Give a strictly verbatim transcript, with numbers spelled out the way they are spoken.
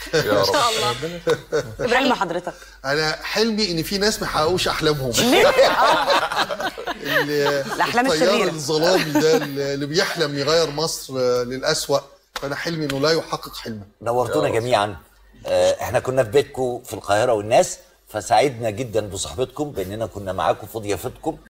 يا ان رب. شاء الله. حلم حضرتك؟ انا حلمي ان في ناس ما حققوش احلامهم. الاحلام الطيار الشريره الظلامي ده اللي بيحلم يغير مصر للأسوأ، فانا حلمي انه لا يحقق حلمه. نورتونا جميعا. آه، احنا كنا في بيتكم في القاهره والناس، فسعدنا جدا بصحبتكم باننا كنا معاكم في ضيافتكم.